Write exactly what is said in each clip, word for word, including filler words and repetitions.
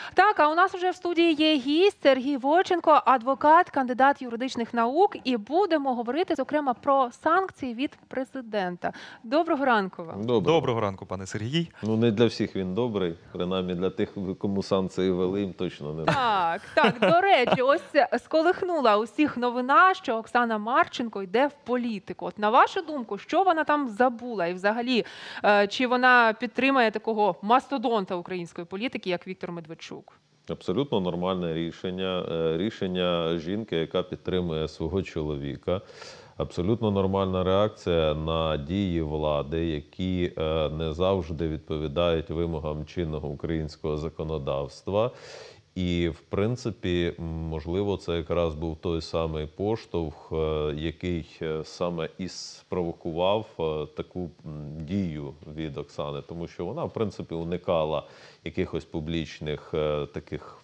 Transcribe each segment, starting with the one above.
Так, а у нас вже в студії є гість Сергій Войченко, адвокат, кандидат юридичних наук. І будемо говорити, зокрема, про санкції від президента. Доброго ранку вам. Доброго. Доброго ранку, пане Сергій. Ну, не для всіх він добрий, принаймні для тих, кому санкції вели, їм точно не. Так, так, до речі, ось сколихнула усіх новина, що Оксана Марченко йде в політику. От на вашу думку, що вона там забула? І взагалі, чи вона підтримує такого мастодонта української політики, як Віктор Медведчук? Абсолютно нормальне рішення. Рішення жінки, яка підтримує свого чоловіка. Абсолютно нормальна реакція на дії влади, які не завжди відповідають вимогам чинного українського законодавства. І, в принципі, можливо, це якраз був той самий поштовх, який саме і спровокував таку дію від Оксани. Тому що вона, в принципі, уникала якихось публічних таких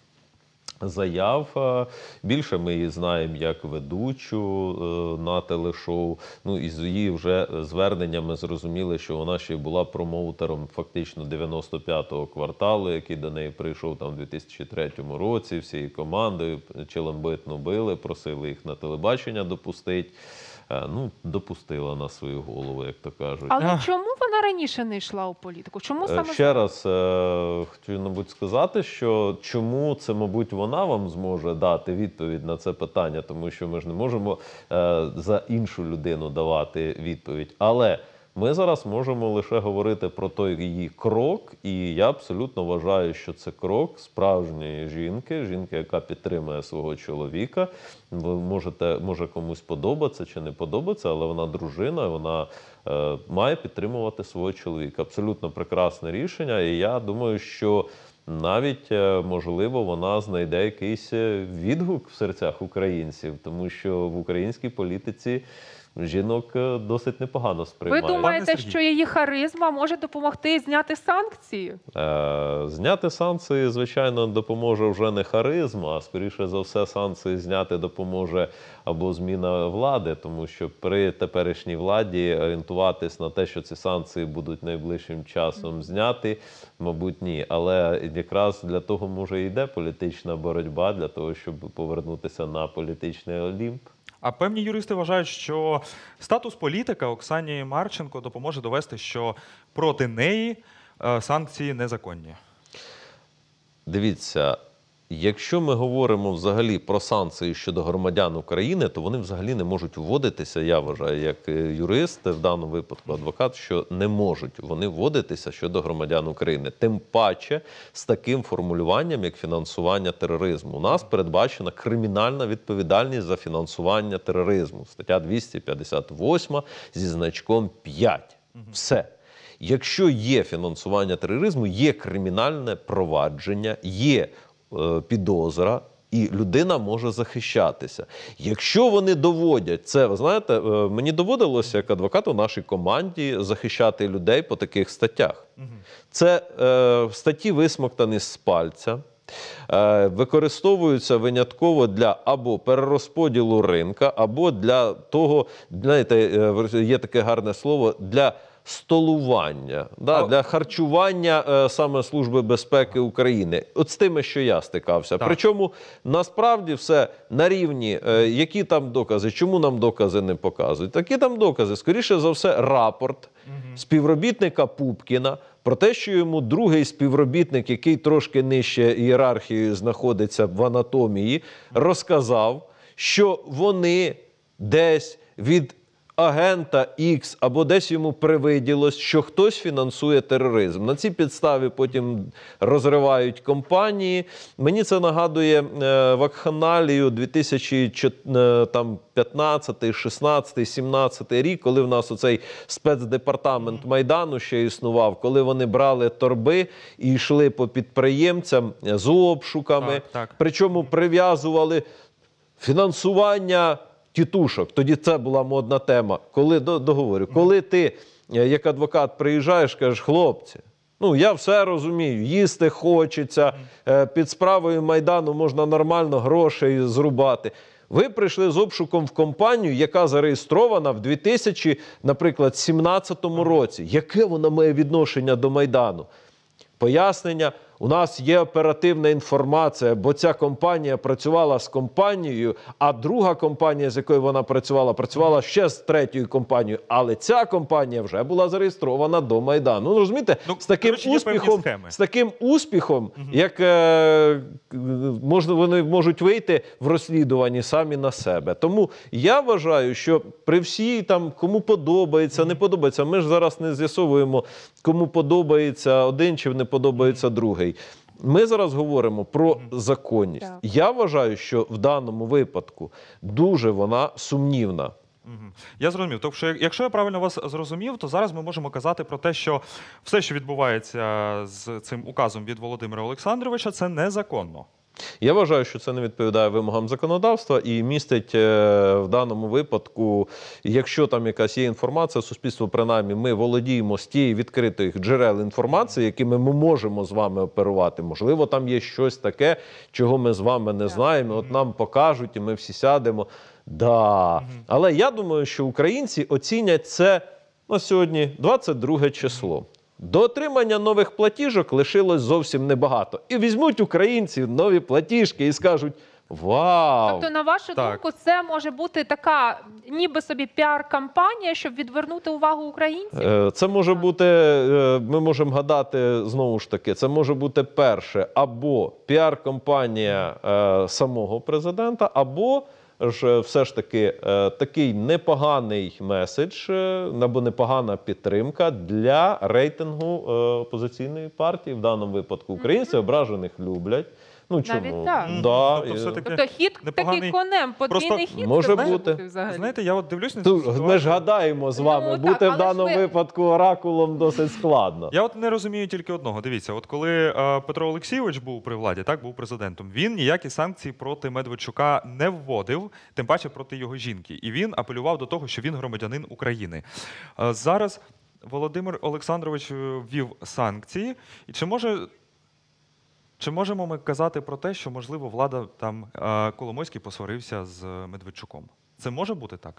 заяв. Більше ми її знаємо як ведучу на телешоу. Ну, і з її вже зверненнями зрозуміли, що вона ще й була промоутером фактично дев'яносто п'ятого кварталу, який до неї прийшов там у дві тисячі третьому році, всією командою, челембитно били, просили їх на телебачення допустити. Ну, допустила на свою голову, як то кажуть. Але а. чому вона раніше не йшла у політику? Чому саме Ще раз е, хочу, мабуть, сказати, що чому це, мабуть, вона вам зможе дати відповідь на це питання, тому що ми ж не можемо е, за іншу людину давати відповідь. Але ми зараз можемо лише говорити про той її крок, і я абсолютно вважаю, що це крок справжньої жінки, жінки, яка підтримує свого чоловіка. Ви можете, може комусь подобатися чи не подобається, але вона дружина, вона е, має підтримувати свого чоловіка. Абсолютно прекрасне рішення, і я думаю, що навіть, можливо, вона знайде якийсь відгук в серцях українців, тому що в українській політиці жінок досить непогано сприймають. Ви думаєте, що її харизма може допомогти зняти санкції? Е, зняти санкції, звичайно, допоможе вже не харизма, а скоріше за все санкції зняти допоможе або зміна влади, тому що при теперішній владі орієнтуватись на те, що ці санкції будуть найближчим часом зняти, мабуть, ні. Але якраз для того, може, і йде політична боротьба, для того, щоб повернутися на політичний олімп. А певні юристи вважають, що статус політика Оксані Марченко допоможе довести, що проти неї санкції незаконні. Дивіться, якщо ми говоримо взагалі про санкції щодо громадян України, то вони взагалі не можуть вводитися, я вважаю, як юрист, в даному випадку адвокат, що не можуть вони вводитися щодо громадян України. Тим паче з таким формулюванням, як фінансування тероризму. У нас передбачена кримінальна відповідальність за фінансування тероризму. Стаття двісті п'ятдесят восьма зі значком п'ять. Все. Якщо є фінансування тероризму, є кримінальне провадження, є підозра, і людина може захищатися. Якщо вони доводять це, ви знаєте, мені доводилося як адвокату в нашій команді захищати людей по таких статтях. Це е, статті висмоктані з пальця, е, використовуються винятково для або перерозподілу ринка, або для того, знаєте, є таке гарне слово, для столування, да, для харчування е, саме Служби безпеки України. От з тими, що я стикався. Так. Причому, насправді, все на рівні, е, які там докази, чому нам докази не показують. Такі там докази, скоріше за все, рапорт угу. співробітника Пупкіна про те, що йому другий співробітник, який трошки нижче ієрархією знаходиться в анатомії, угу. розказав, що вони десь від агента Ікс або десь йому привиділось, що хтось фінансує тероризм. На цій підставі потім розривають компанії. Мені це нагадує е, вакханалію дві тисячі п'ятнадцятий, шістнадцятий, сімнадцятий рік, коли в нас оцей спецдепартамент Майдану ще існував, коли вони брали торби і йшли по підприємцям з обшуками, так, так. причому прив'язували фінансування тітушок. Тоді це була модна тема. Коли, договорю, коли ти, як адвокат, приїжджаєш, кажеш, хлопці, ну, я все розумію, їсти хочеться, під справою Майдану можна нормально грошей зрубати. Ви прийшли з обшуком в компанію, яка зареєстрована в дві тисячі, наприклад, сімнадцятому році. Яке вона має відношення до Майдану? Пояснення: у нас є оперативна інформація, бо ця компанія працювала з компанією, а друга компанія, з якою вона працювала, працювала ще з третьою компанією, але ця компанія вже була зареєстрована до Майдану. Ну, розумієте, Ну, з таким коротше, є певні успіхом, схеми. з таким успіхом, як е, можна, вони можуть вийти в розслідуванні самі на себе. Тому я вважаю, що при всій там, кому подобається, не подобається, ми ж зараз не з'ясовуємо, кому подобається один чи не подобається другий. Ми зараз говоримо про законність. Так. Я вважаю, що в даному випадку дуже вона сумнівна. Мгм. Я зрозумів. Тобто, що якщо я правильно вас зрозумів, то зараз ми можемо казати про те, що все, що відбувається з цим указом від Володимира Олександровича, це незаконно. Я вважаю, що це не відповідає вимогам законодавства і містить е, в даному випадку, якщо там якась є інформація, суспільство, принаймні, ми володіємо з тієї відкритих джерел інформації, якими ми можемо з вами оперувати. Можливо, там є щось таке, чого ми з вами не знаємо, от нам покажуть і ми всі сядемо. Да. Але я думаю, що українці оцінять це на сьогодні двадцять друге число. До отримання нових платіжок лишилось зовсім небагато. І візьмуть українці нові платіжки і скажуть: вау! Тобто, на вашу Так. думку, це може бути така ніби собі піар-кампанія, щоб відвернути увагу українців? Е, Це може бути, е, ми можемо гадати, знову ж таки, це може бути перше, або піар-кампанія е, самого президента, або ж все ж таки е, такий непоганий меседж, е, або непогана підтримка для рейтингу е, опозиційної партії, в даному випадку українці ображених люблять. Ну чому? Навіть так. Да, Тобто е, все-таки Тобто хід непоганий- такий конем, подвійний Просто хід може це бути. взагалі. знаєте, я от дивлюсь на цю Тут ситуацію. ми ж гадаємо з вами, Ну, так, бути але в ж даному ви- випадку оракулом досить складно. Я от не розумію тільки одного. Дивіться, от коли е, Петро Олексійович був при владі, так, був президентом, він ніякі санкції проти Медведчука не вводив, тим паче проти його жінки. І він апелював до того, що він громадянин України. Е, зараз Володимир Олександрович е, ввів санкції. І чи може... Чи можемо ми казати про те, що, можливо, влада там е, Коломойський посварився з Медведчуком? Це може бути так?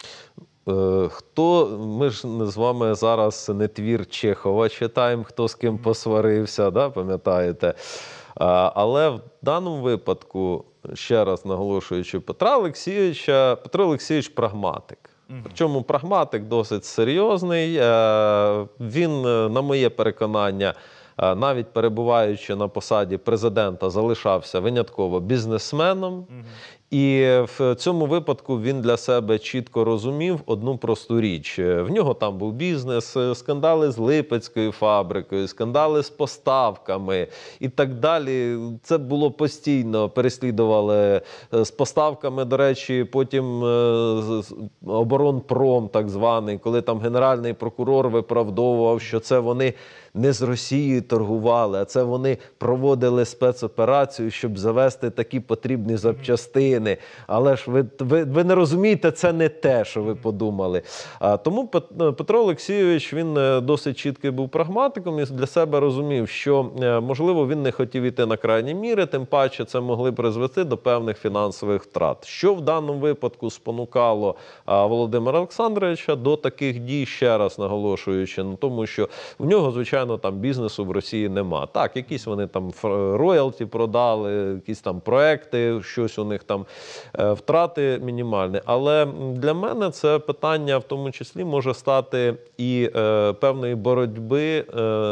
Е, Хто, ми ж з вами зараз не твір Чехова читаємо, хто з ким посварився, да, пам'ятаєте? А, Але в даному випадку, ще раз наголошуючи, Петра Олексійовича, Петро Олексійович прагматик. Причому прагматик досить серйозний. Е, Він, е, на моє переконання, е, навіть перебуваючи на посаді президента, залишався винятково бізнесменом. І в цьому випадку він для себе чітко розумів одну просту річ. В нього там був бізнес, скандали з Липецькою фабрикою, скандали з поставками і так далі. Це було постійно, переслідували з поставками, до речі, потім е, з- оборонпром так званий, коли там генеральний прокурор виправдовував, що це вони не з Росією торгували, а це вони проводили спецоперацію, щоб завести такі потрібні запчастини. Але ж ви, ви, ви не розумієте, це не те, що ви подумали. А, тому Пет- Петро Олексійович, він е, досить чіткий був прагматиком і для себе розумів, що, е, можливо, він не хотів іти на крайні міри, тим паче це могли призвести до певних фінансових втрат. Що в даному випадку спонукало а, Володимира Олександровича до таких дій, ще раз наголошуючи, на тому, що в нього, звичайно, там бізнесу в Росії нема. Так, якісь вони там фр- роялті продали, якісь там проекти, щось у них там е, втрати мінімальні. Але м, для мене це питання в тому числі може стати і е, певної боротьби е,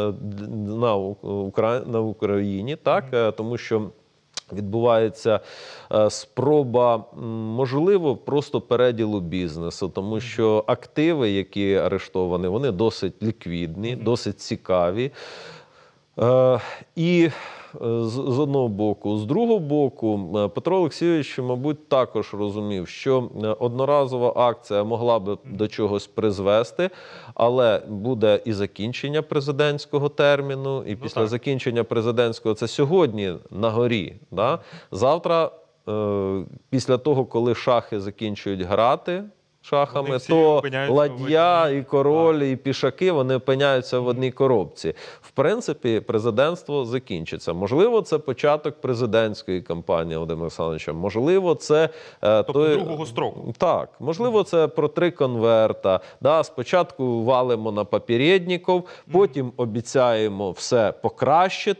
д- на, Укра... на Україні, так, е, тому що відбувається е, спроба, м, можливо, просто переділу бізнесу, тому що активи, які арештовані, вони досить ліквідні, досить цікаві. Е, І е, з з одного боку. З другого боку, е, Петро Олексійович, мабуть, також розумів, що е, одноразова акція могла би до чогось призвести, але буде і закінчення президентського терміну, і після так. закінчення президентського, це сьогодні на горі. Да? Завтра, е, після того, коли шахи закінчують грати шахами, Вони всі то опиняються в ладья одній. і король, і пішаки, вони опиняються в одній коробці. В принципі, президентство закінчиться. Можливо, це початок президентської кампанії Володимира Олександровича. Можливо, це е, Тобто той- другого строку. Так, можливо, це про три конверта. Да, спочатку валимо на попередників, потім обіцяємо все покращити.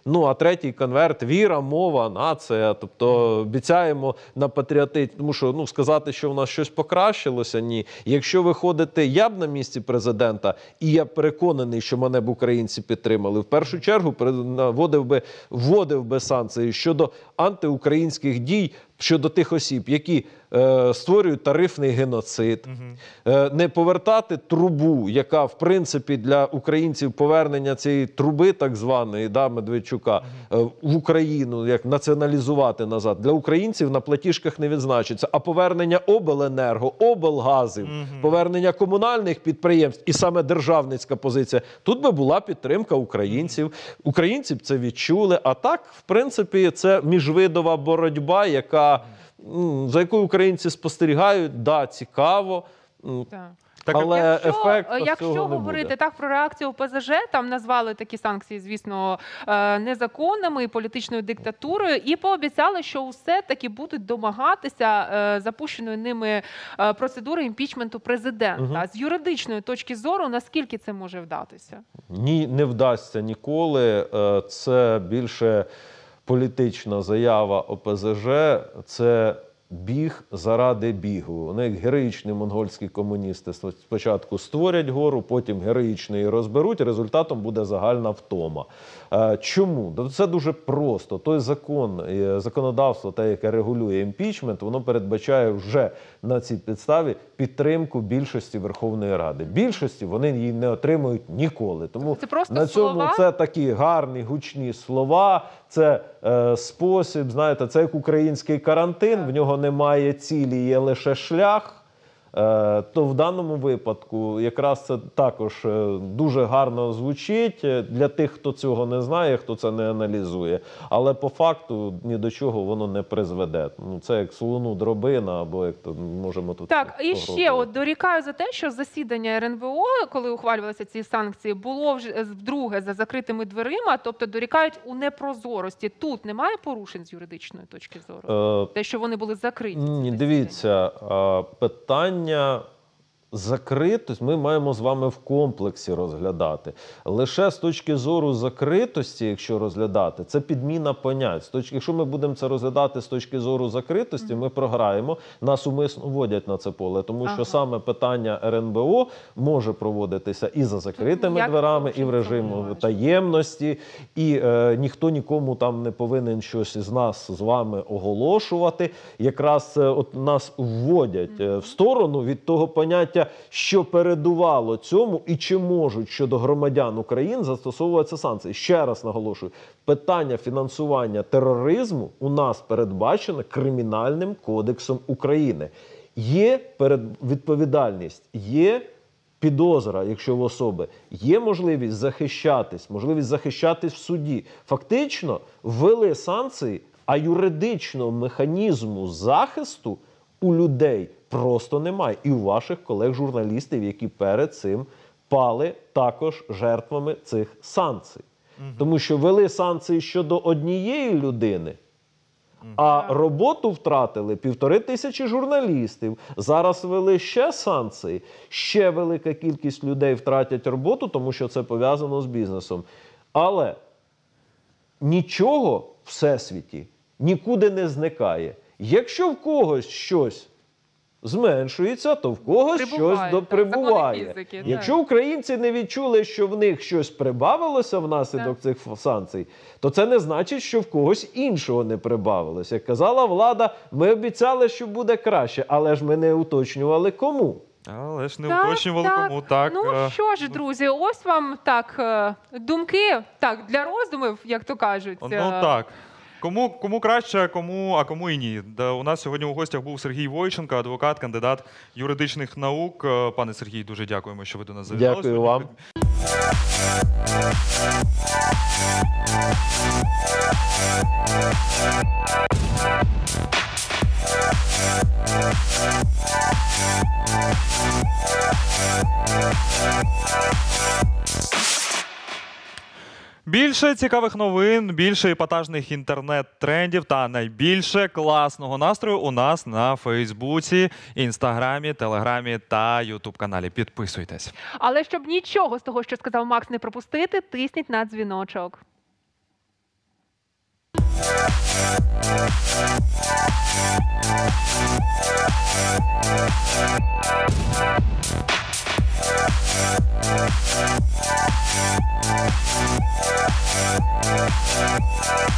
Ну, а третій конверт – віра, мова, нація. Тобто обіцяємо на патріотизм. Тому що, ну, сказати, що в нас щось покращилося – ні. Якщо виходити, я б на місці президента, і я переконаний, що мене б українці підтримали, в першу чергу вводив би, вводив би санкції щодо антиукраїнських дій, щодо тих осіб, які е, створюють тарифний геноцид, угу. е, не повертати трубу, яка, в принципі, для українців повернення цієї труби, так званої, да, Медведчука, угу. е, в Україну, як націоналізувати назад, для українців на платіжках не відзначиться, а повернення обленерго, облгазів, угу. повернення комунальних підприємств і саме державницька позиція, тут би була підтримка українців. Українці б це відчули, а так, в принципі, це міжвидова боротьба, яка за якою українці спостерігають, да, цікаво, так. але якщо, ефект якщо цього не говорити буде. Так про реакцію ОПЗЖ, там назвали такі санкції, звісно, незаконними і політичною диктатурою, і пообіцяли, що все-таки будуть домагатися запущеної ними процедури імпічменту президента. Угу. З юридичної точки зору, наскільки це може вдатися? Ні, не вдасться ніколи. Це більше політична заява ОПЗЖ – це біг заради бігу. Вони, як героїчні монгольські комуністи, спочатку створять гору, потім героїчно її розберуть, результатом буде загальна втома. Чому? Це дуже просто. Той закон, законодавство, те, яке регулює імпічмент, воно передбачає вже на цій підставі підтримку більшості Верховної Ради. Більшості вони її не отримують ніколи. Тому це просто на цьому слова? Це такі гарні, гучні слова, це е, спосіб, знаєте, це як український карантин, в нього немає цілі, є лише шлях. То в даному випадку якраз це також дуже гарно звучить для тих, хто цього не знає, хто це не аналізує. Але по факту ні до чого воно не призведе. Ну, це як слону дробина, або як то можемо тут... Так, і ще от дорікаю за те, що засідання ер ен бе о, коли ухвалювалися ці санкції, було вже вдруге за закритими дверима, тобто дорікають у непрозорості. Тут немає порушень з юридичної точки зору? Е... Те, що вони були закриті? Ні, дивіться, питання закритості ми маємо з вами в комплексі розглядати. Лише з точки зору закритості, якщо розглядати, це підміна понять. З точки, якщо ми будемо це розглядати з точки зору закритості, ми програємо. Нас умисно вводять на це поле, тому ага. що саме питання ер ен бе о може проводитися і за закритими Як дверами, і в режимі таємності, і е, ніхто нікому там не повинен щось із нас з вами оголошувати. Якраз е, от нас вводять е, в сторону від того поняття, що передувало цьому і чи можуть щодо громадян України застосовуватися санкції. Ще раз наголошую, питання фінансування тероризму у нас передбачено Кримінальним кодексом України. Є відповідальність, є підозра, якщо в особи, є можливість захищатись, можливість захищатись в суді. Фактично ввели санкції, а юридичного механізму захисту у людей просто немає. І у ваших колег-журналістів, які перед цим пали також жертвами цих санкцій. Угу. Тому що ввели санкції щодо однієї людини, угу. а роботу втратили півтори тисячі журналістів. Зараз ввели ще санкції, ще велика кількість людей втратять роботу, тому що це пов'язано з бізнесом. Але нічого в всесвіті нікуди не зникає. Якщо в когось щось зменшується, то в когось прибуває, щось доприбуває. Фізики, Якщо так. українці не відчули, що в них щось прибавилося внаслідок так. цих санкцій, то це не значить, що в когось іншого не прибавилося. Як казала влада, ми обіцяли, що буде краще, але ж ми не уточнювали кому. Але ж не так, уточнювали так. кому. Так. Ну що ж, друзі, ось вам так думки так, для роздумів, як то кажуть. Ну так. Кому, кому краще, кому, а кому і ні. Да, у нас сьогодні у гостях був Сергій Войченко, адвокат, кандидат юридичних наук. Пане Сергій, дуже дякуємо, що ви до нас завітали. Дякую вам. Більше цікавих новин, більше епатажних інтернет-трендів та найбільше класного настрою у нас на Фейсбуці, Інстаграмі, Телеграмі та Ютуб-каналі. Підписуйтесь. Але щоб нічого з того, що сказав Макс, не пропустити, тисніть на дзвіночок. We'll be right back.